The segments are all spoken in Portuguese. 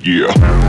Yeah.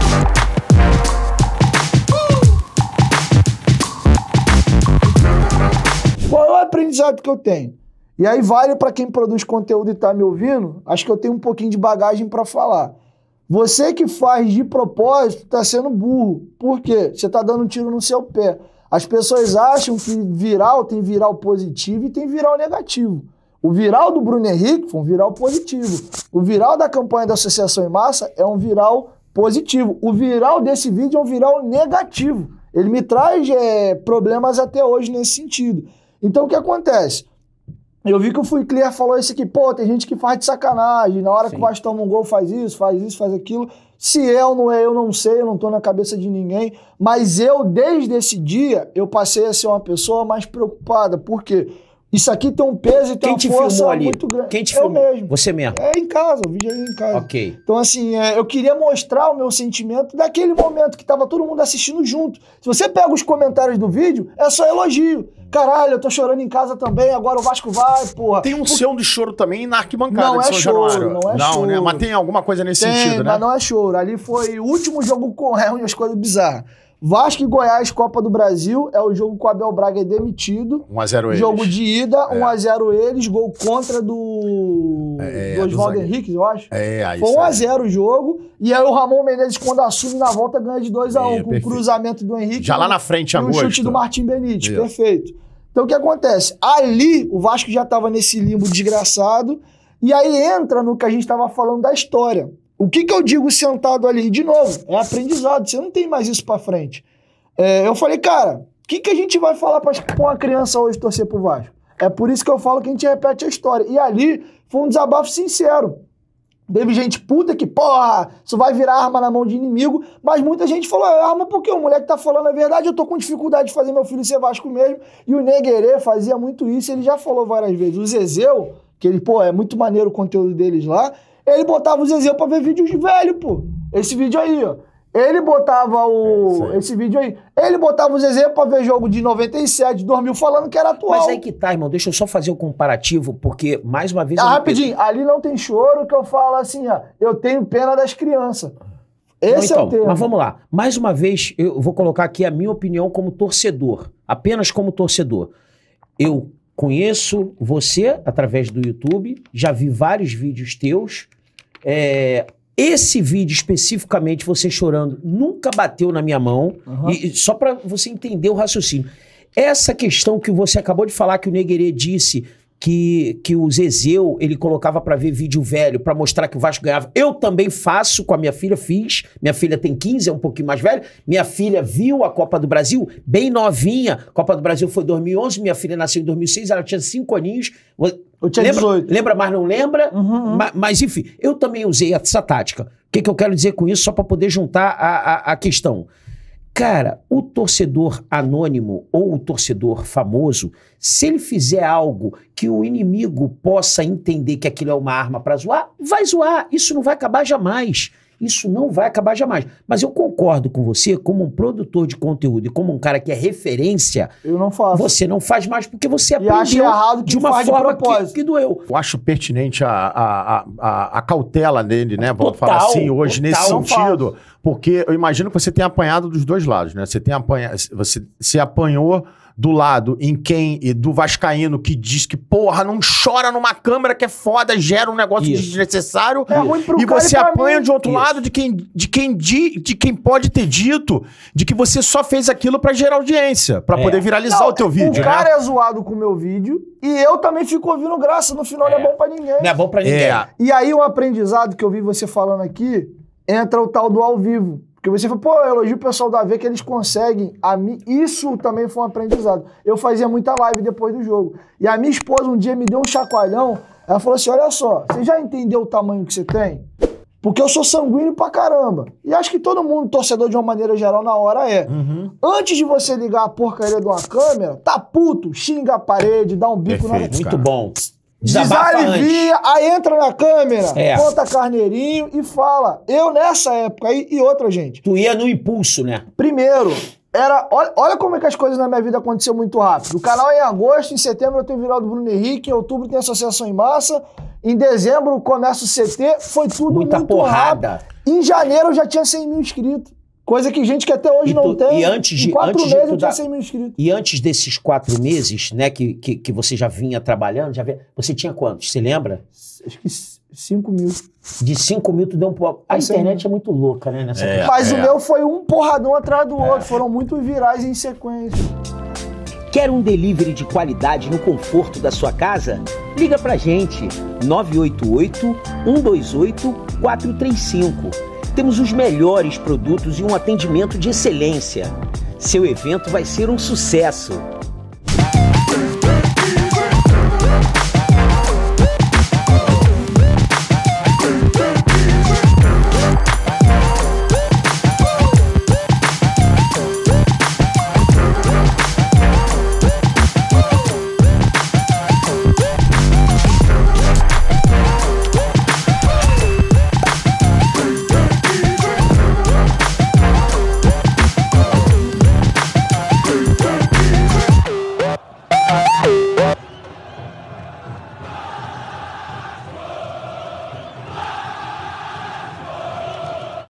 Qual é o aprendizado que eu tenho? E aí vale para quem produz conteúdo e tá me ouvindo, acho que eu tenho um pouquinho de bagagem para falar. Você que faz de propósito tá sendo burro. Por quê? Você tá dando um tiro no seu pé. As pessoas acham que viral tem viral positivo e tem viral negativo. O viral do Bruno Henrique foi um viral positivo. O viral da campanha da Associação em Massa é um viral positivo. O viral desse vídeo é um viral negativo. Ele me traz problemas até hoje nesse sentido. Então o que acontece? Eu vi que o Fui Clear falou isso aqui, pô, tem gente que faz de sacanagem, na hora que o Vasco toma um gol faz isso, faz aquilo. Se é ou não é, eu não sei, eu não tô na cabeça de ninguém, mas eu, desde esse dia, eu passei a ser uma pessoa mais preocupada, porque isso aqui tem um peso e tem uma força muito grande. Quem te filmou? Mesmo. Você mesmo? É em casa, o vídeo é em casa. Ok. Então assim, eu queria mostrar o meu sentimento daquele momento que tava todo mundo assistindo junto. Se você pega os comentários do vídeo, é só elogio. Caralho, eu tô chorando em casa também, agora o Vasco vai, porra. Tem um seu de choro também na arquibancada não de São Januário. Não é choro. Né? Mas tem alguma coisa nesse sentido, né? Mas não é choro. Ali foi o último jogo com as coisas bizarras. Vasco e Goiás, Copa do Brasil, é o jogo que o Abel Braga é demitido. 1x0 eles. Jogo de ida, 1x0 eles, gol contra do Oswaldo Henrique, eu acho. Aí foi 1x0 o jogo, e aí o Ramon Menezes, quando assume na volta, ganha de 2x1, com o cruzamento do Henrique. Já lá na frente, e o chute do Martim Benítez, perfeito. Então o que acontece? Ali, o Vasco já estava nesse limbo desgraçado, e aí entra no que a gente estava falando da história. O que eu digo sentado ali? De novo, é aprendizado, você não tem mais isso pra frente. Eu falei, cara, o que a gente vai falar pra uma criança hoje torcer pro Vasco? É por isso que eu falo que a gente repete a história. E ali foi um desabafo sincero. Teve gente puta que, porra, isso vai virar arma na mão de inimigo, mas muita gente falou, é arma porque o moleque tá falando a verdade, eu tô com dificuldade de fazer meu filho ser Vasco mesmo, e o Neguerê fazia muito isso, ele já falou várias vezes. O Zezéu, que ele, pô, é muito maneiro o conteúdo deles lá, ele botava o Zezéu pra ver vídeos velho, pô. Esse vídeo aí, ó. Ele botava esse vídeo aí. Ele botava o Zezé pra ver jogo de 97, 2000, falando que era atual. Mas aí que tá, irmão. Deixa eu só fazer o comparativo, porque, mais uma vez... rapidinho. Ali não tem choro, que eu falo assim, ó. Eu tenho pena das crianças. Esse é o termo. Mas vamos lá. Mais uma vez, eu vou colocar aqui a minha opinião como torcedor. Apenas como torcedor. Eu conheço você através do YouTube, já vi vários vídeos teus. Esse vídeo especificamente, você chorando, nunca bateu na minha mão. E só para você entender o raciocínio. Essa questão que você acabou de falar, que o Neguerê disse que o Zezéu, ele colocava para ver vídeo velho, para mostrar que o Vasco ganhava. Eu também faço com a minha filha, fiz. Minha filha tem 15, é um pouquinho mais velha. Minha filha viu a Copa do Brasil, bem novinha. A Copa do Brasil foi em 2011, minha filha nasceu em 2006, ela tinha 5 aninhos. Eu tinha 18. Lembra, mas não lembra? Mas enfim, eu também usei essa tática. O que eu quero dizer com isso, só para poder juntar a questão? Cara, o torcedor anônimo ou o torcedor famoso, se ele fizer algo que o inimigo possa entender que aquilo é uma arma para zoar, vai zoar. Isso não vai acabar jamais. Isso não vai acabar jamais. Mas eu concordo com você, como um produtor de conteúdo e como um cara que é referência, eu não faço. Você não faz mais porque você aprendeu errado de uma forma que doeu. Eu acho pertinente a cautela dele, né? Vamos falar assim hoje, nesse sentido. Porque eu imagino que você tenha apanhado dos dois lados, né? Você se apanhou do lado do vascaíno que diz que, porra, não chora numa câmera que é foda, gera um negócio desnecessário. É ruim pro e cara você apanha de outro Isso. lado de quem pode ter dito de que você só fez aquilo pra gerar audiência, pra poder viralizar o teu vídeo, O cara é zoado com o meu vídeo e eu também fico ouvindo graça. No final não é bom pra ninguém. Não é bom pra ninguém. E aí o aprendizado que eu vi você falando aqui, entra o tal do ao vivo. Porque você fala, pô, eu elogio o pessoal da V que eles conseguem. Isso também foi um aprendizado. Eu fazia muita live depois do jogo. E a minha esposa um dia me deu um chacoalhão. Ela falou assim, olha só, você já entendeu o tamanho que você tem? Porque eu sou sanguíneo pra caramba. E acho que todo mundo, torcedor de uma maneira geral, na hora é. Antes de você ligar a porcaria de uma câmera, tá puto, xinga a parede, dá um bico na... Muito bom. Desalivia, aí entra na câmera, conta carneirinho e fala. Eu nessa época aí, e outra, gente. Tu ia no impulso, né? Primeiro, olha como é que as coisas na minha vida aconteceram muito rápido. O canal é em agosto, em setembro eu tenho viral do Bruno Henrique, em outubro tem Associação em Massa, Em dezembro, começa o CT, foi tudo muita muito porrada. rápido. Em janeiro eu já tinha 100 mil inscritos. Coisa que gente que até hoje não tem. E antes de, em 4 meses eu tinha 100 mil inscritos. E antes desses 4 meses, né, que você já vinha trabalhando, você tinha quantos? Você lembra? Acho que 5 mil. De 5 mil tu deu um pouco. A internet é muito louca, né? Mas o meu foi um porradão atrás do outro. Foram muito virais em sequência. Quer um delivery de qualidade no conforto da sua casa? Liga pra gente, 988-128-435. Temos os melhores produtos e um atendimento de excelência. Seu evento vai ser um sucesso.